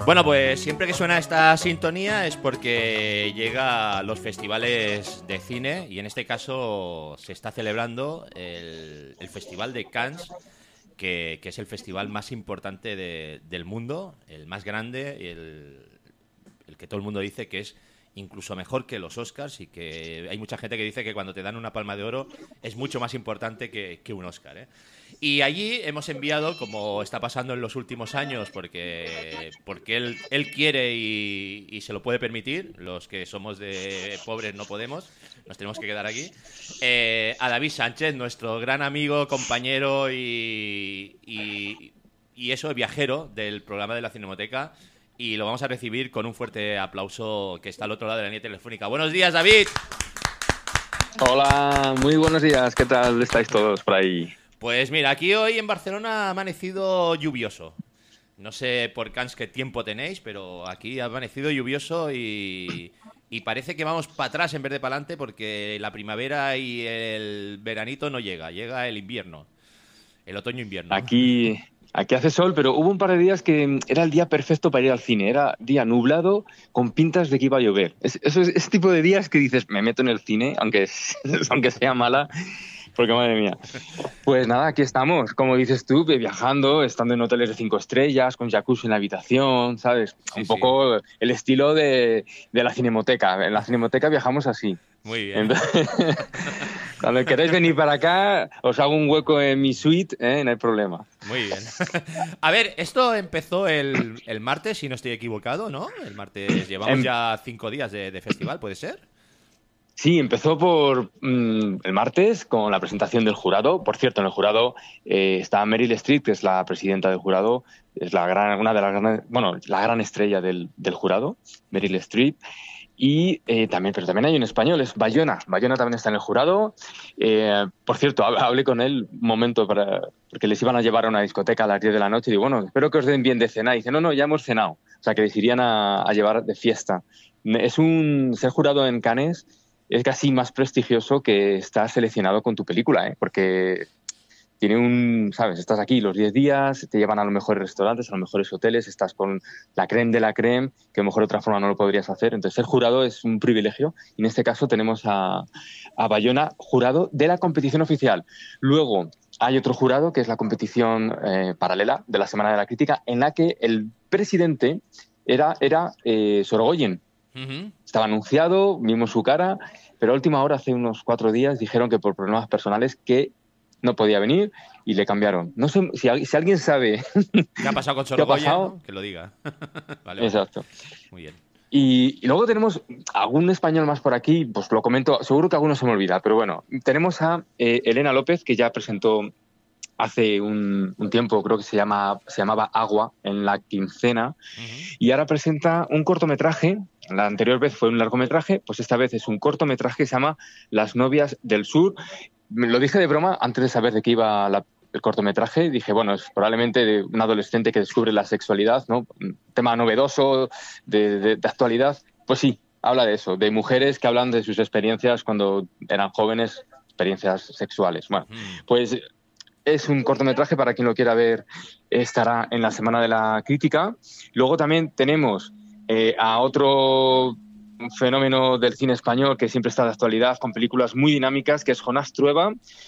Bueno, pues siempre que suena esta sintonía es porque llega a los festivales de cine y en este caso se está celebrando el Festival de Cannes, que es el festival más importante del mundo, el más grande, el que todo el mundo dice que es incluso mejor que los Oscars, y que hay mucha gente que dice que cuando te dan una Palma de Oro es mucho más importante que un Oscar, ¿eh? Y allí hemos enviado, como está pasando en los últimos años, porque él quiere y se lo puede permitir, los que somos de pobres no podemos, nos tenemos que quedar aquí, a David Sánchez, nuestro gran amigo, compañero y eso, viajero del programa de la Cinemateca. Y lo vamos a recibir con un fuerte aplauso, que está al otro lado de la línea telefónica. ¡Buenos días, David! Hola, muy buenos días. ¿Qué tal estáis todos por ahí? Pues mira, aquí hoy en Barcelona ha amanecido lluvioso. No sé por Cannes qué tiempo tenéis, pero aquí ha amanecido lluvioso y parece que vamos para atrás en vez de para adelante, porque la primavera y el veranito no llega el invierno, el otoño-invierno. Aquí hace sol, pero hubo un par de días que era el día perfecto para ir al cine. Era día nublado con pintas de que iba a llover. Ese tipo de días que dices, me meto en el cine, aunque sea mala, porque madre mía. Pues nada, aquí estamos, como dices tú, viajando, estando en hoteles de 5 estrellas, con jacuzzi en la habitación, ¿sabes? Sí, Un sí. poco el estilo de la Cinemateca. En la Cinemateca viajamos así. Muy bien. Entonces, cuando queréis venir para acá, os hago un hueco en mi suite, ¿eh? No hay problema. Muy bien. A ver, esto empezó el martes, si no estoy equivocado, ¿no? El martes llevamos Em, ya 5 días de festival, ¿puede ser? Sí, empezó por el martes con la presentación del jurado. Por cierto, en el jurado está Meryl Streep, que es la presidenta del jurado, es una de las grandes, bueno, la gran estrella del jurado, Meryl Streep. Y pero también hay un español, es Bayona. Bayona también está en el jurado. Por cierto, hablé con él un momento porque les iban a llevar a una discoteca a las 10 de la noche. Y digo, bueno, espero que os den bien de cenar. Y dice, no, no, ya hemos cenado. O sea, que les irían a llevar de fiesta. Ser jurado en Cannes es casi más prestigioso que estar seleccionado con tu película, ¿eh? Porque ¿sabes? Estás aquí los 10 días, te llevan a los mejores restaurantes, a los mejores hoteles, estás con la crème de la crème, que a lo mejor de otra forma no lo podrías hacer. Entonces, ser jurado es un privilegio. Y en este caso tenemos a Bayona, jurado de la competición oficial. Luego, hay otro jurado, que es la competición paralela de la Semana de la Crítica, en la que el presidente era Sorogoyen. Ujú. Estaba anunciado, vimos su cara, pero a última hora, hace unos 4 días, dijeron que por problemas personales que no podía venir y le cambiaron. No sé si alguien sabe ¿Qué ha pasado con qué ha Sorogoyen, pasado. no? Que lo diga. Vale, vale. Exacto. Muy bien. Y luego tenemos algún español más por aquí, pues lo comento, seguro que alguno se me olvida, pero bueno, tenemos a Elena López, que ya presentó hace un tiempo, creo que se llamaba Agua, en la quincena, Ujú. y ahora presenta un cortometraje. La anterior vez fue un largometraje, pues esta vez es un cortometraje que se llama Las novias del sur. Me lo dije de broma antes de saber de qué iba el cortometraje. Dije, bueno, es probablemente de un adolescente que descubre la sexualidad, ¿no? Un tema novedoso de actualidad. Pues sí, habla de eso, de mujeres que hablan de sus experiencias cuando eran jóvenes, experiencias sexuales. Bueno, Mm. pues es un cortometraje, para quien lo quiera ver, estará en la Semana de la Crítica. Luego también tenemos a otro fenómeno del cine español que siempre está de actualidad, con películas muy dinámicas, que es Jonás Trueba,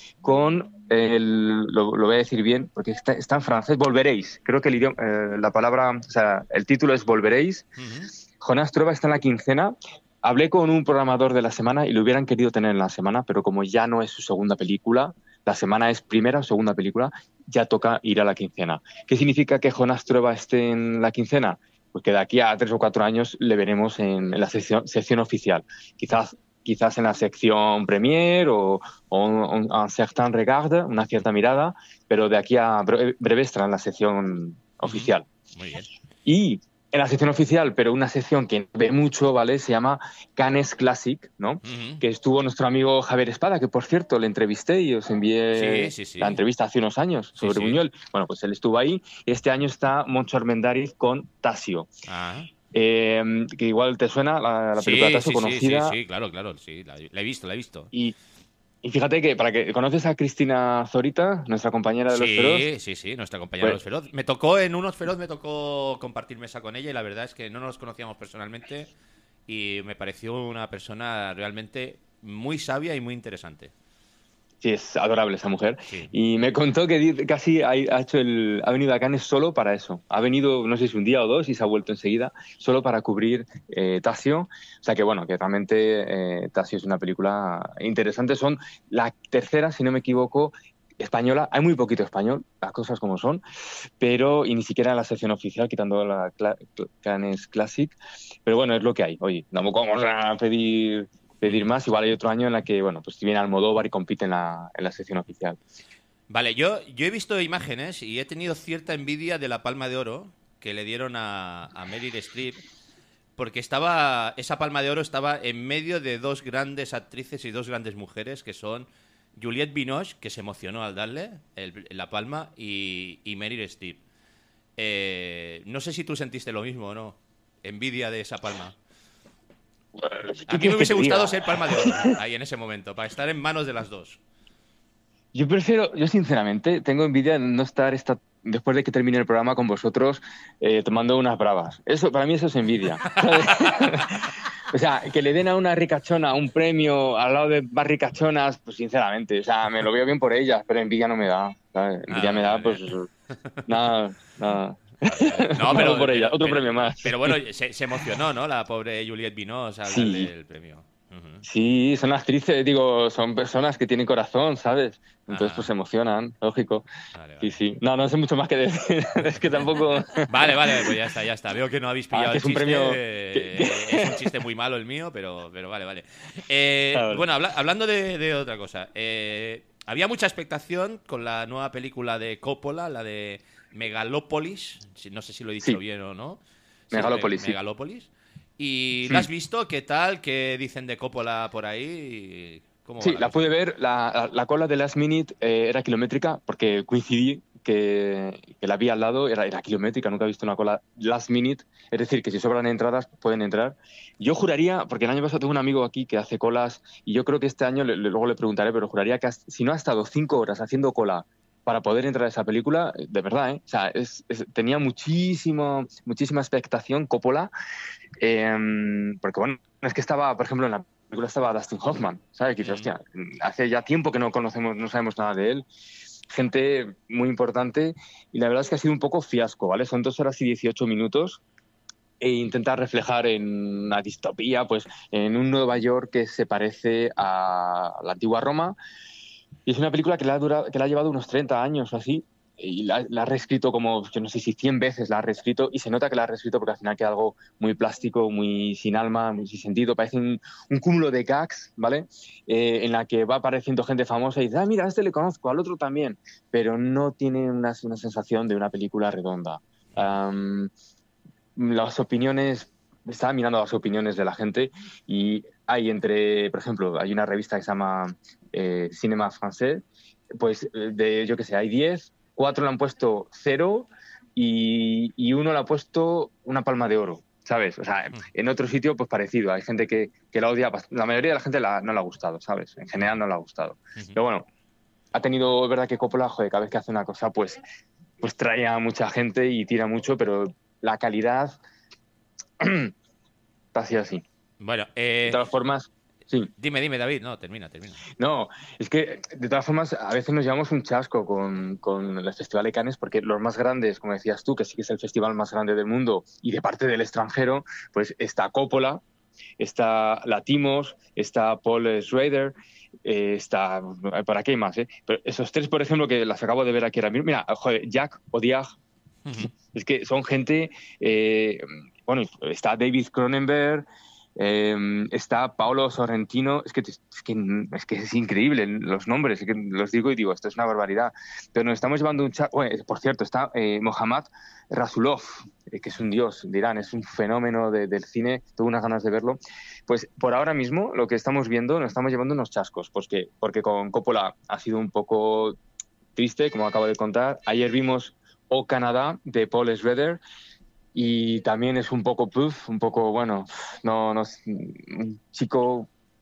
con lo voy a decir bien, porque está en francés, Volveréis. Creo que la palabra, o sea, el título es Volveréis. Ujú. Jonás Trueba está en la quincena. Hablé con un programador de la semana y lo hubieran querido tener en la semana, pero como ya no es su segunda película, la semana es primera o segunda película, ya toca ir a la quincena. ¿Qué significa que Jonás Trueba esté en la quincena? Pues que de aquí a 3 o 4 años le veremos en la sección oficial. Quizás en la sección premier o un certain regard, una cierta mirada, pero de aquí a breve estará en la sección Ujú. oficial. Muy bien. Y en la sección oficial, pero una sección que ve mucho, ¿vale? Se llama Cannes Classic, ¿no? Ujú. Que estuvo nuestro amigo Javier Espada, que por cierto le entrevisté y os Sí, envié sí, la sí. entrevista hace unos años Sí, sobre sí. Buñuel. Bueno, pues él estuvo ahí. Este año está Moncho Armendáriz con Tasio. Ah. Que igual te suena la película Sí, Tasio, sí, sí, sí, conocida sí, claro, claro, sí. La he visto, la he visto. y Y fíjate que, ¿conoces a Cristina Zorita, nuestra compañera de Los Feroz? Sí, sí, sí, nuestra compañera de Pues, Los Feroz. Me tocó en unos Feroz, me tocó compartir mesa con ella y la verdad es que no nos conocíamos personalmente y me pareció una persona realmente muy sabia y muy interesante. sí, es adorable esa mujer. Sí. Y me contó que casi ha venido a Cannes solo para eso. Ha venido, no sé si un día o dos, y se ha vuelto enseguida, solo para cubrir Tasio. O sea que bueno, que realmente Tasio es una película interesante. Son la tercera, si no me equivoco, española. Hay muy poquito español, las cosas como son, pero y ni siquiera en la sección oficial, quitando la Cannes Classic. Pero bueno, es lo que hay. Oye, tampoco vamos a pedir Ujú. más. Igual hay otro año en la que, bueno, pues viene Almodóvar y compite en la sección oficial. Vale, yo he visto imágenes y he tenido cierta envidia de la Palma de Oro que le dieron a Meryl Streep, porque esa Palma de Oro estaba en medio de dos grandes actrices y dos grandes mujeres que son Juliette Binoche, que se emocionó al darle la palma, y Meryl Streep. No sé si tú sentiste lo mismo o no. Envidia de esa palma. A ¿Qué mí me quieres que hubiese te gustado diga? ser Palma de Oro ahí en ese momento, para estar en manos de las dos. Yo sinceramente tengo envidia de no estar después de que termine el programa con vosotros tomando unas bravas. Eso, para mí eso es envidia, ¿sabes? O sea, que le den a una ricachona un premio al lado de más ricachonas, pues sinceramente, o sea, me lo veo bien por ellas, pero envidia no me da, ¿sabes? Ah, Envidia me vale, da, vale. pues nada, nada. Vale, vale. No, Bravo por ellas, otro pero, premio más. bueno, se emocionó, ¿no? La pobre Juliette Binoche al darle Sí, el premio. Ujú. sí, son actrices, digo, son personas que tienen corazón, ¿sabes? Entonces, pues Ajá. se emocionan, lógico. Vale, Sí, vale. sí. No, no sé mucho más que decir. Es que tampoco. Vale, vale, pues ya está, ya está. Veo que no habéis Ah, pillado que el es un chiste. premio. Es un chiste muy malo el mío, pero vale, vale. Claro. Bueno, hablando de otra cosa. Había mucha expectación con la nueva película de Coppola, la de Megalópolis. No sé si lo he dicho Sí, bien o no. Sí, Megalópolis, sí. Megalópolis. ¿Y la Hmm. has visto? ¿Qué tal? ¿Qué dicen de Coppola por ahí? ¿Cómo va Sí, la la cosa? pude ver. La cola de Last Minute era kilométrica porque coincidí que la vi al lado, era kilométrica. Nunca he visto una cola Last Minute. Es decir, que si sobran entradas, pueden entrar. Yo juraría, porque el año pasado tengo un amigo aquí que hace colas y yo creo que este año, luego le preguntaré, pero juraría que si no ha estado 5 horas haciendo cola para poder entrar a esa película, de verdad, ¿eh? O sea, tenía muchísima expectación Coppola. Porque bueno, es que estaba, por ejemplo, en la película estaba Dustin Hoffman, ¿sabes? Que dice, Ujú. hostia, hace ya tiempo que no conocemos, no sabemos nada de él. Gente muy importante y la verdad es que ha sido un poco fiasco, ¿vale? Son 2 horas y 18 minutos e intenta reflejar en una distopía, pues en un Nueva York que se parece a la antigua Roma y es una película que la ha llevado unos 30 años o así, y la ha reescrito como, yo no sé si 100 veces la ha reescrito, y se nota que la ha reescrito porque al final queda algo muy plástico, muy sin alma, muy sin sentido, parece un cúmulo de gags, ¿vale? En la que va apareciendo gente famosa y dice, ah, mira, a este le conozco, al otro también, pero no tiene una sensación de una película redonda. Um, las opiniones, estaba mirando las opiniones de la gente y hay por ejemplo, hay una revista que se llama Cinema Français, pues yo qué sé, hay 10, 4 le han puesto 0 y uno le ha puesto una palma de oro, ¿sabes? O sea, en otro sitio pues parecido, hay gente que la odia, la mayoría de la gente no le ha gustado, ¿sabes? En general no le ha gustado. Ujú. Pero bueno, ha tenido, es verdad que Coppola, joder, cada vez que hace una cosa, pues trae a mucha gente y tira mucho, pero la calidad así, así. Bueno, De todas formas, sí. dime, David. No, termina. No, es que de todas formas a veces nos llevamos un chasco con el Festival de Cannes porque los más grandes, como decías tú, que sí que es el festival más grande del mundo y de parte del extranjero, pues está Coppola, está Latimos, está Paul Schrader, está, ¿para qué hay más? Pero esos tres, por ejemplo, que las acabo de ver aquí ahora mismo, mira, joder, Jack Odiag, Ujú. es que son gente, bueno, está David Cronenberg, está Paolo Sorrentino, es que es increíble los nombres, es que los digo y digo, esto es una barbaridad. Pero nos estamos llevando un chat, bueno, por cierto, está Mohammad Rasulov, que es un dios de Irán, es un fenómeno del cine, tengo unas ganas de verlo. Pues por ahora mismo lo que estamos viendo, nos estamos llevando unos chascos, porque con Coppola ha sido un poco triste, como acabo de contar. Ayer vimos O Canadá de Paul Schrader y también es un poco, un poco, bueno, no, un chico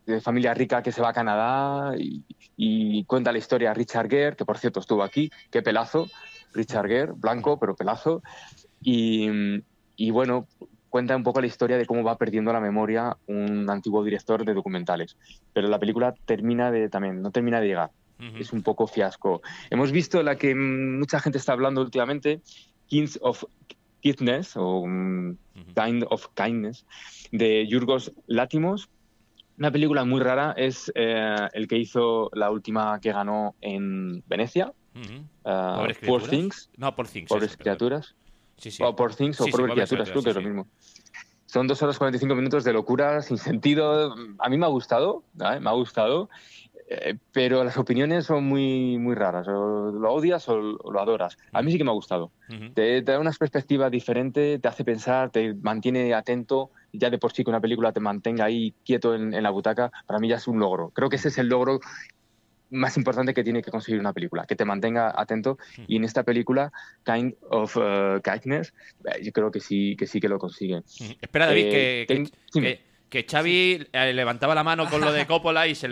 de familia rica que se va a Canadá y cuenta la historia de Richard Gere, que por cierto estuvo aquí, qué pelazo, Richard Gere, blanco pero pelazo, y, y bueno, cuenta un poco la historia de cómo va perdiendo la memoria un antiguo director de documentales. Pero la película también no termina de llegar. Es un poco fiasco. Hemos visto la que mucha gente está hablando últimamente, Kings of Kindness o Kind of Kindness, de Yorgos Lanthimos. Una película muy rara, es el que hizo la última que ganó en Venecia, ¿Pobres Poor criaturas? Things, No, Poor Things. Pobres criaturas. Sí, sí. O Poor Things o Sí, sí, Pobres Pobres criaturas, creo que es sí, lo mismo. Son 2 horas 45 minutos de locura, sin sentido. A mí me ha gustado, ¿vale? Me ha gustado, pero las opiniones son muy, muy raras. O lo odias o lo adoras. A mí sí que me ha gustado. Te da una perspectiva diferente, te hace pensar, te mantiene atento. Ya de por sí que una película te mantenga ahí quieto en la butaca, para mí ya es un logro. Creo que ese es el logro más importante que tiene que conseguir una película, que te mantenga atento. Y en esta película, Kind of Kindness, yo creo que sí que lo consigue. Espera, David, Dime. que Xavi levantaba la mano con lo de Coppola y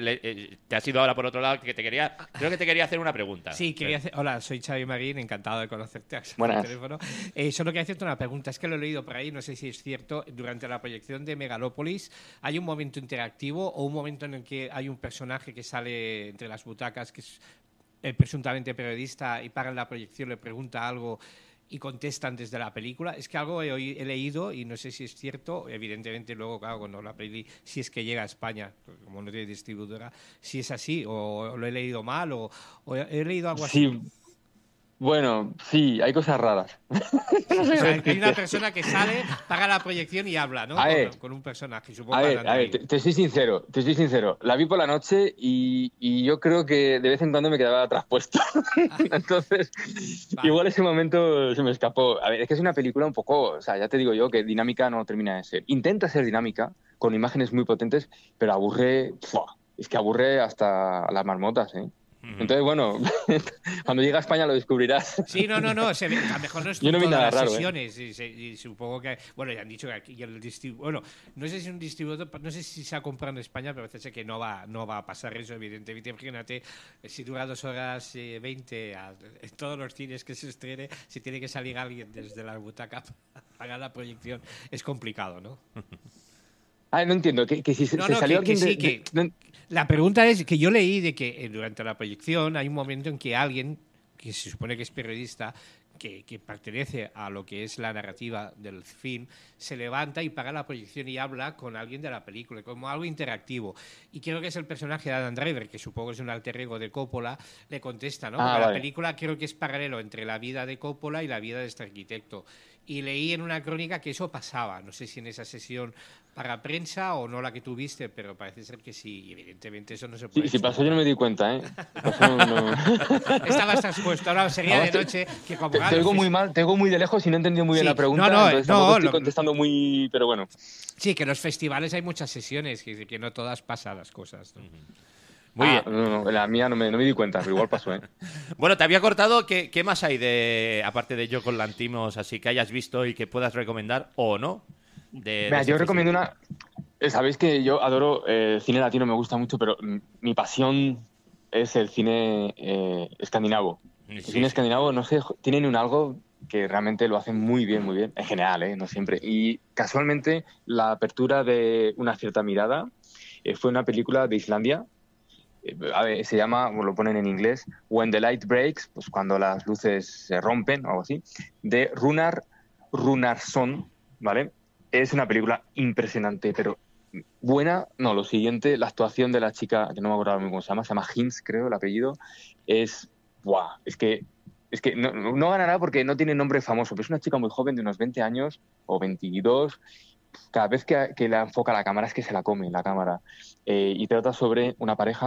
te has ido ahora por otro lado, creo que te quería hacer una pregunta. Sí, quería hacer... Hola, soy Xavi Marín, encantado de conocerte por Buenas. teléfono. Solo quería hacerte una pregunta, es que lo he leído por ahí, no sé si es cierto, durante la proyección de Megalópolis hay un momento interactivo o un momento en el que hay un personaje que sale entre las butacas, que es el presuntamente periodista, y para la proyección le pregunta algo y contestan desde la película. Es que algo he leído y no sé si es cierto. Evidentemente luego, claro, cuando la peli, si es que llega a España, como no tiene distribuidora, si es así o lo he leído mal o he leído algo así. Sí, bueno, sí, hay cosas raras. O sea, hay una persona que sale, paga la proyección y habla, ¿no? Con un personaje. Supongo A ver, te soy sincero. La vi por la noche y yo creo que de vez en cuando me quedaba traspuesto. Entonces, Vale. igual ese momento se me escapó. A ver, es que es una película un poco, o sea, ya te digo yo que dinámica no termina de ser. Intenta ser dinámica, con imágenes muy potentes, pero aburre, es que aburre hasta las marmotas, ¿eh? Entonces, bueno, cuando llegue a España lo descubrirás. Sí, no. A lo mejor no es Yo no vi todas nada las raro, sesiones. Y supongo que. Bueno, ya han dicho que aquí el distribuidor. Bueno, no sé si un distribuidor. No sé si se ha comprado en España, pero parece que no va a pasar eso, evidentemente. Imagínate, si dura 2 horas 20 en todos los cines que se estrene, si tiene que salir alguien desde la butaca para la proyección, es complicado, ¿no? No entiendo, que si se salió alguien La pregunta es que yo leí de que durante la proyección hay un momento en que alguien, que se supone que es periodista, que pertenece a lo que es la narrativa del film, se levanta y paga la proyección y habla con alguien de la película, como algo interactivo. Y creo que es el personaje de Adam Driver, que supongo es un alter ego de Coppola, le contesta, ¿no? Porque vale. la película creo que es paralelo entre la vida de Coppola y la vida de este arquitecto. Y leí en una crónica que eso pasaba. No sé si en esa sesión para prensa o no la que tuviste, pero parece ser que sí. Y evidentemente eso no se puede. Si pasó yo no me di cuenta, ¿eh? Pasó, no. Estabas expuesto. Ahora sería de noche que como te oigo muy mal, te oigo muy de lejos y no he entendido muy bien Sí. la pregunta. Entonces estoy contestando muy... Pero bueno. Sí, que en los festivales hay muchas sesiones, que no todas pasan las cosas, ¿no? Muy bien. No, la mía no me di cuenta, pero igual pasó, ¿eh? Bueno, te había cortado. ¿Qué más hay aparte de Yorgos Lanthimos, así que hayas visto y que puedas recomendar o no? Mira, yo recomiendo una... Sabéis que yo adoro el cine latino, me gusta mucho, pero mi pasión es el cine escandinavo. El cine escandinavo, no sé, tienen un algo que realmente lo hacen muy bien, en general, no siempre. Y casualmente la apertura de Una cierta mirada fue una película de Islandia. Se llama, lo ponen en inglés, When the Light Breaks, pues cuando las luces se rompen o algo así, de Runar Runarsson, ¿vale? Es una película impresionante, pero buena. No, lo siguiente, la actuación de la chica, que no me acuerdo ahora mismo cómo se llama Hinz, creo, el apellido, es... ¡Buah! Es que no ganará porque no tiene nombre famoso, pero es una chica muy joven, de unos 20 años o 22. Cada vez que la enfoca la cámara es que se la come la cámara. Y trata sobre una pareja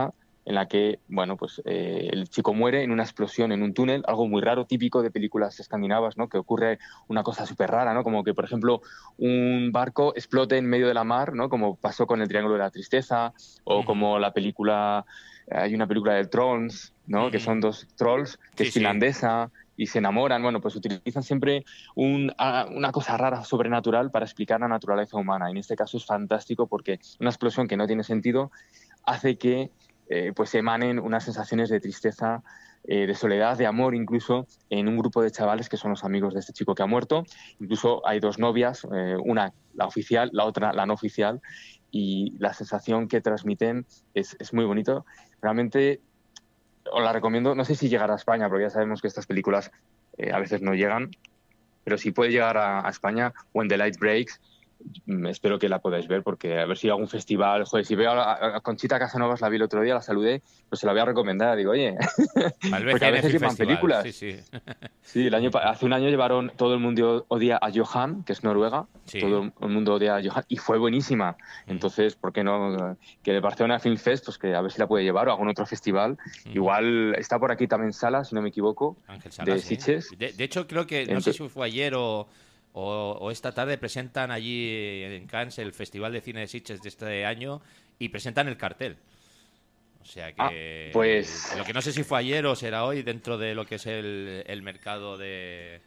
en la que, bueno, pues el chico muere en una explosión en un túnel, algo muy raro, típico de películas escandinavas, ¿no? Que ocurre una cosa súper rara, ¿no? Como que, por ejemplo, un barco explote en medio de la mar, ¿no? Como pasó con el Triángulo de la Tristeza, o como la película, hay una película de Trolls, ¿no? Que son dos trolls, que es finlandesa, y se enamoran. Bueno, pues utilizan siempre una cosa rara, sobrenatural, para explicar la naturaleza humana. Y en este caso es fantástico porque una explosión que no tiene sentido hace que pues emanen unas sensaciones de tristeza, de soledad, de amor, incluso en un grupo de chavales que son los amigos de este chico que ha muerto. Incluso hay dos novias, una la oficial, la otra la no oficial, y la sensación que transmiten es muy bonito. Realmente os la recomiendo. No sé si llegará a España, porque ya sabemos que estas películas a veces no llegan, pero si puede llegar a España, When the Light Breaks, espero que la podáis ver, porque a ver si algún festival, joder, si veo a Conchita Casanovas, la vi el otro día, la saludé, pues se la voy a recomendar, digo, oye, porque a veces llevan películas. Sí, hace un año llevaron Todo el mundo odia a Johan, que es Noruega, todo el mundo odia a Johan, y fue buenísima. Entonces, ¿por qué no? Que el Barcelona Film Fest, pues que a ver si la puede llevar, o algún otro festival. Igual está por aquí también Sala, si no me equivoco, Ángel Sala, de Sitges. De hecho, creo que, no sé si fue ayer o esta tarde, presentan allí en Cannes el Festival de Cine de Sitges de este año y presentan el cartel. O sea que pues lo que no sé si fue ayer o será hoy dentro de lo que es el mercado de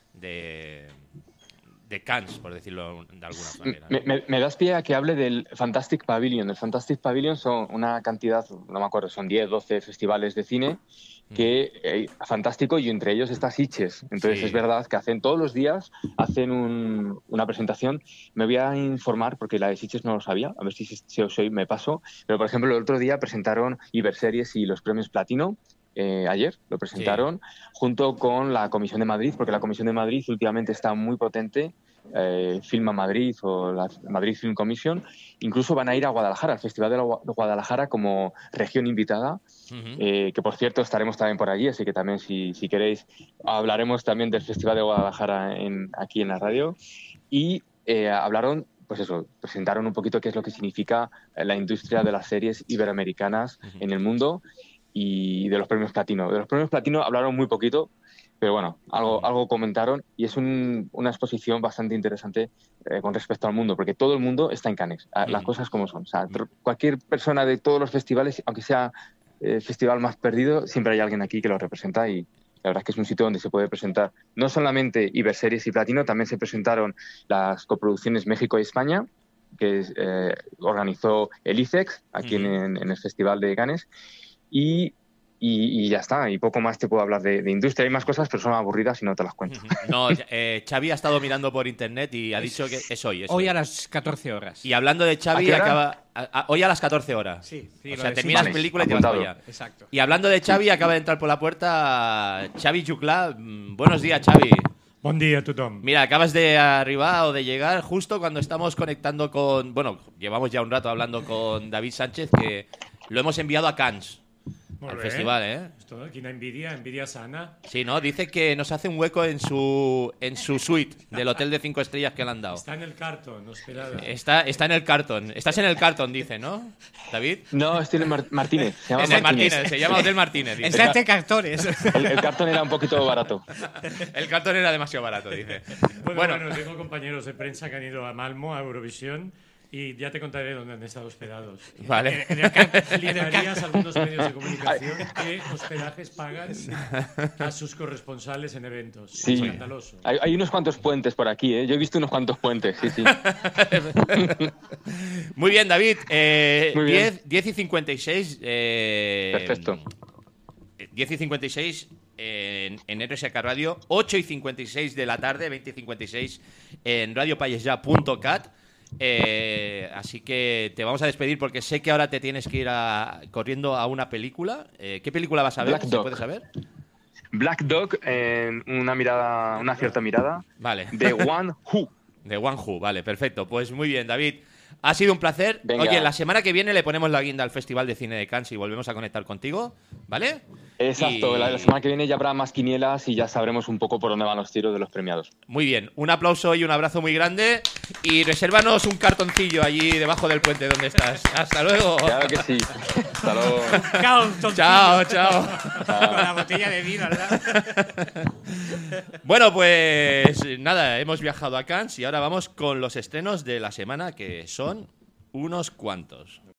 Cannes, por decirlo de alguna manera. Me das pie a que hable del Fantastic Pavilion. El Fantastic Pavilion son una cantidad, no me acuerdo, son 10, 12 festivales de cine que fantástico, y entre ellos está Sitges. Entonces es verdad que todos los días hacen una presentación. Me voy a informar porque la de Sitges no lo sabía, a ver si os me paso. Pero por ejemplo el otro día presentaron Iberseries y los premios Platino. Ayer lo presentaron junto con la Comisión de Madrid, porque la Comisión de Madrid últimamente está muy potente. Filma Madrid o la Madrid Film Commission, incluso van a ir a Guadalajara, al Festival de Guadalajara, como región invitada, que por cierto estaremos también por allí, así que también si queréis hablaremos también del Festival de Guadalajara aquí en la radio. Y hablaron, pues eso, presentaron un poquito qué es lo que significa la industria de las series iberoamericanas en el mundo, y de los premios Platino. De los premios Platino hablaron muy poquito, pero bueno, algo comentaron, y es una exposición bastante interesante con respecto al mundo, porque todo el mundo está en Cannes, las cosas como son. O sea, cualquier persona de todos los festivales, aunque sea el festival más perdido, siempre hay alguien aquí que lo representa, y la verdad es que es un sitio donde se puede presentar no solamente Iberseries y Platino, también se presentaron las coproducciones México y España, que organizó el ICEX aquí en el Festival de Cannes. Y ya está, y poco más te puedo hablar de industria. Hay más cosas, pero son aburridas y no te las cuento. No, Xavi ha estado mirando por internet y ha dicho que es hoy. Hoy a las 14 horas. Y hablando de Xavi, hoy a las 14 horas. Sí, o sea, terminas película y te vas para allá. Exacto. Y hablando de Xavi, acaba de entrar por la puerta Xavi Juclà. Buenos días, Xavi. Bon dia a tothom. Mira, acabas de arribar o de llegar justo cuando estamos conectando con... Bueno, llevamos ya un rato hablando con David Sánchez, que lo hemos enviado a Cannes. Al festival, ¿eh? Esto, quina envidia sana. Sí, ¿no? Dice que nos hace un hueco en su suite del hotel de 5 estrellas que le han dado. Está en el cartón, no esperada. Está en el cartón. Estás en el cartón, dice, ¿no? ¿David? No, estoy en Martínez. Se llama Martínez. Se llama Hotel Martínez. Dice. Está en cartones. El cartón era un poquito barato. El cartón era demasiado barato, dice. Bueno, tengo compañeros de prensa que han ido a Malmo, a Eurovisión, y ya te contaré dónde han estado hospedados. Vale. Fliparías algunos medios de comunicación que hospedajes pagan a sus corresponsales en eventos. Sí. Escandaloso. Hay unos cuantos puentes por aquí, ¿eh? Yo he visto unos cuantos puentes, sí. Muy bien, David. Muy bien. 10 y 56. Perfecto. 10 y 56 en RSK Radio. 8 y 56 de la tarde, 20 y 56 en radiopayesya.cat. Así que te vamos a despedir porque sé que ahora te tienes que ir corriendo a una película. ¿Qué película vas a ver? ¿Se puede saber? Black Dog, una cierta mirada. Vale. De One Who. De One Who, vale, perfecto. Pues muy bien, David. Ha sido un placer. Venga. Oye, la semana que viene le ponemos la guinda al Festival de Cine de Cannes y volvemos a conectar contigo, ¿vale? Exacto, la semana que viene ya habrá más quinielas y ya sabremos un poco por dónde van los tiros de los premiados. Muy bien, un aplauso y un abrazo muy grande Y resérvanos un cartoncillo allí debajo del puente donde estás. Hasta luego. Claro que sí. Hasta luego. Chao, chao. Con la botella de vino, ¿verdad? Bueno, pues nada, hemos viajado a Cannes y ahora vamos con los estrenos de la semana, que son unos cuantos.